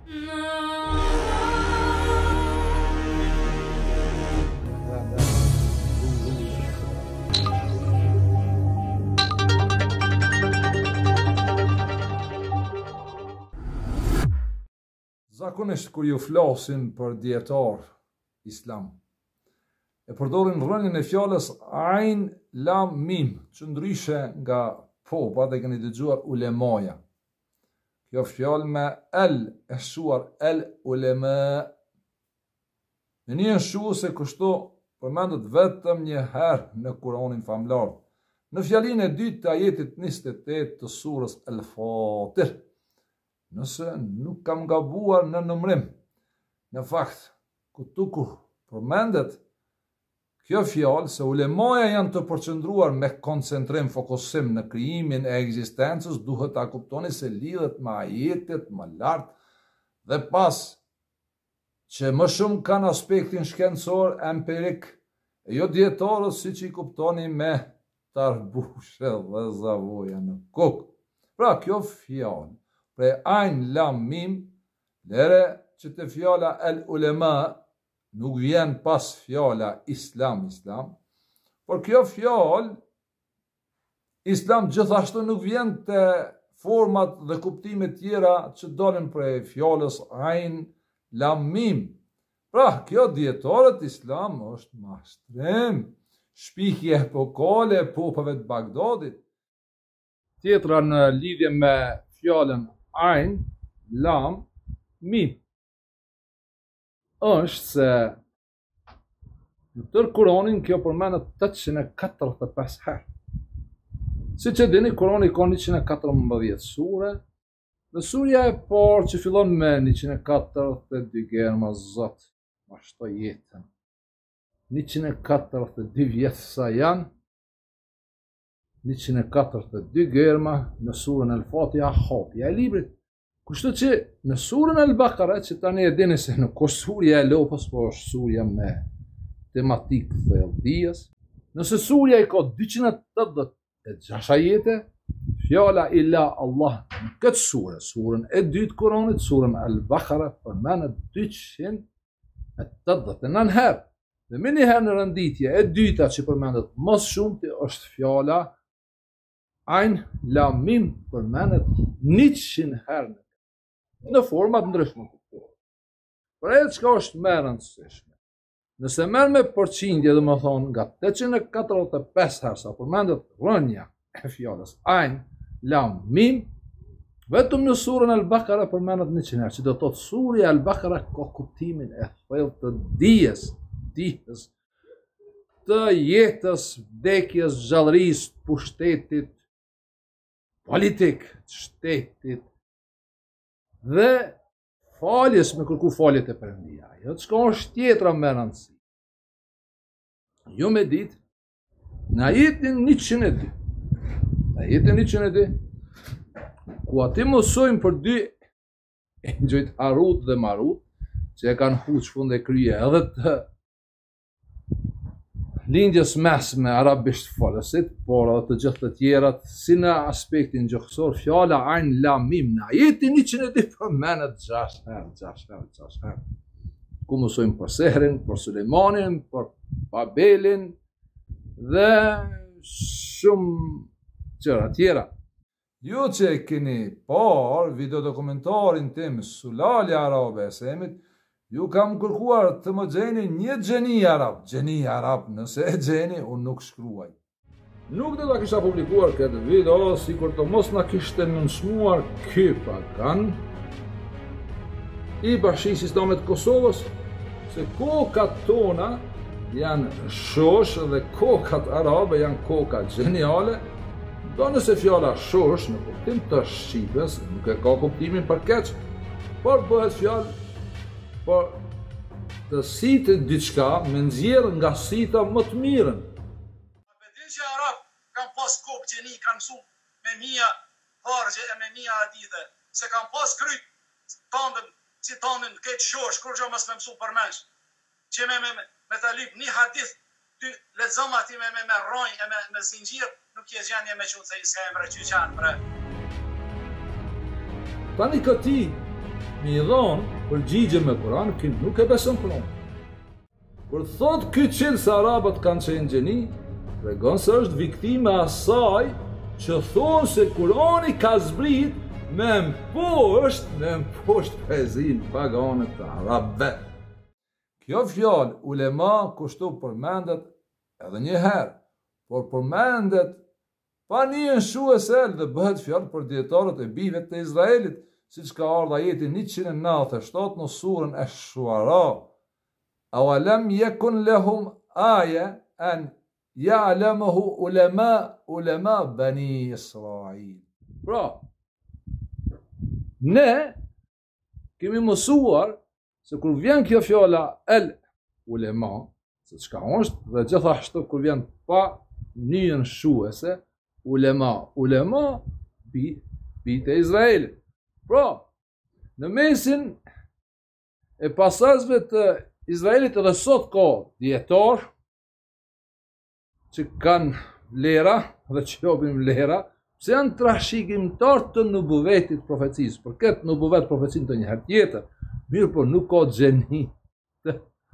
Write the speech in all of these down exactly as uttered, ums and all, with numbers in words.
Zakonisht kur ju flasim për dietar islam, e përdorin rënien e fjalës ain lam mim, që ndryshe nga popat e keni dëgjuar ulemaja. Kjo fjalë me el e shuar el ulema. Në një shuese kështu përmendet vetëm një herë në Kur'anin famlar, në fjalinë e dytë të ajetit njëzet e tetë të surës El-Fatir. Nëse nuk kam gabuar në numrim, në fakt, këtu kur përmendet kjo fjalë se ulemaja janë të përqendruar me koncentrim, fokusim në krijimin e ekzistencës, duhet ta kuptoni se lidhet me ajetet më lart dhe pas që më shumë kanë aspektin shkencor empirik, e jo dietarët siç i kuptoni me tarbushe dhe zavoja në kokë. Pra kjo fjalë prej ain lam mim, lere që të fjala el ulema nuk vjen pas fjala islam islam, por kjo fjalë islam gjithashtu nuk vjen të format dhe kuptimet tjera që dalin prej fjalës ain lam mim. Pra kjo dietarët islam është mashtrim, shpikje epokale e popave të Bagdadit. Tjetra në lidhje me fjalën ain lam mim është se në tërë Kur'anin kjo përmendet tetëqind e katërdhjetë e pesë herë. Siç e dini, Kur'ani ka njëqind e katërmbëdhjetë sure, dhe surja e parë që fillon me njëqind e katërdhjetë e dy germa Zot, ma shto jetën. njëqind e katërdhjetë e dy vjetë sa janë, njëqind e katërdhjetë e dy germa në surën El-Fatiha, hapja e librit. Kështu që në surën El-Bakara, që tani e dini se nuk është surja e lopës, por është surja me tematikë thellëdijes, nëse surja i ka dyqind e tetëdhjetë e gjashtë ajete, fjala ila Allah në këtë surë, surën e dytë Kuranit, surën El-Bakara, përmendet dyqind e tetëdhjetë e nëntë herë. Dhe më një herë në rënditje e dyta që përmendet më shumë është fjala ain lam mim, përmendet njëqind herë në format ndryshme. Por ajo çka është më e rëndësishme, nëse merr me përqindje, dhe më thonë nga tetëqind e katërdhjetë e pesë herë sa përmendet rënja e fjalës ain lam mim, vetëm në surën El-Bakara përmendet njëqind herë, që do të thotë surja El-Bakara ka kuptimin e thellë të dijes, dijes, të jetës, vdekjes, gjallërisë, pushtetit, politik, shtetit, dhe faljes me kërku faljet e Perëndia. Jo çka është tjetra me rëndësi. Jo me ditë, në ajetin njëqind e dy, në ajetin njëqind e dy, ku ati mësojmë për dy engjëjt Harut dhe Marut, që e kanë huq fund e krye edhe të lindjes mesme arabisht falësit, por edhe të gjithë të tjerat, si në aspektin gjuhësor, fjala ain lam mim në ajetin njëqind e dy përmendet gjashtë herë, gjashtë herë, gjashtë herë. Ku mësojmë për Sehrin, për Sulejmanin, për Babelin dhe shumë gjëra tjera. Ju që e keni par video dokumentarin tim Sulali Arabe e Semit, ju kam kërkuar të më gjeni një gjeni arab, gjeni arab, nëse e gjeni, unë nuk shkruaj. Nuk dhe ta kisha publikuar këtë video, si kur të mos nga kishte nënsmuar ky pagan i Bashkisë Islame të Kosovës, se kokat tona janë shosh dhe kokat arabe janë koka gjeniale, do nëse fjala shosh në kuptim të shqipes, nuk e ka kuptimin për keq, por bëhet fjalë por të sitë diçka me nxjerrë nga sita më të mirën. Me din që Arab kanë pas kokë gjeni, kanë mësu me mija vargje e me mija adithe, se kanë pas kryt tandën, si tandën këtë shosh, kur gjo mësë me mësu për mensh, që me, me, me të lyp një hadith, ty lexom ati me, me, me rojnë e me, me zingjirë, nuk je gjenje me qëtë se i s'ka emre që qanë bre. Tani këti, mi i dhonë përgjigje me Kur'an, ky nuk e beson Kur'an. Kur thot ky qilë se arabat kanë qenë gjeni, tregon se është viktime asaj që thonë se Kur'ani ka zbrit me mposht, me mposht poezin paganet të arabëve. Kjo fjalë ulema kushtu përmendet edhe një herë, por përmendet pa një nshuese dhe bëhet fjalë për dietarët e bijve të Izraelit, siç ka ardhur ajeti njëqind e nëntëdhjetë e shtatë në surën Ash-Shuara. Awalam yakun lahum aya an ya'lamuhu ulama ulama bani Israil. Pra, ne kemi mësuar se kur vjen kjo fjala el ulema, se çka është, dhe gjithashtu kur vjen pa një nshuese, ulema, ulema bi bijt e Izraelit. Pra, në mesin e pasazve të Izraelit edhe sot ka dietar që kanë vlera dhe që japin vlera, se janë trashëgimtar të nubuvetit profecisë. Për këtë nubuvet profecinë të një herë tjetër, mirë po nuk ka xheni të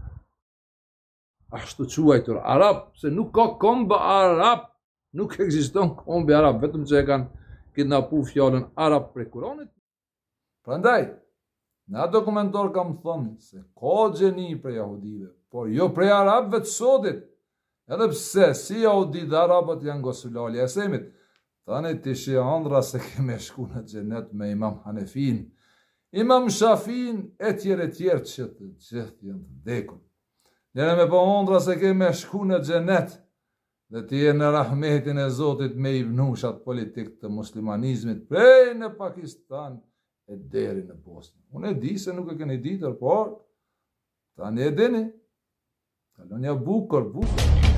ashtu quajtur arab, se nuk ka kombë arab, nuk ekziston kombë arab, vetëm që e kanë kidnapu fjalën arab prej Kuranit. Prandaj, na dokumentar kam thënë se ka xheni prej jahudive, por jo prej arabëve të sotit. Edhe pse si jahudit dhe arabët janë gosulali e semit, tani të shi andra se keme shku në xhenet me Imam Hanefin, Imam Shafin e tjerë e tjerë që të gjithë janë të vdekur. Njëre me po andra se keme shku në xhenet dhe të jenë në rahmetin e Zotit me i vnushat politik të muslimanizmit prej në Pakistan e deri në Bosnë. Unë e di se nuk e keni ditur, por tani e dini. Kalonja bukur, bukur.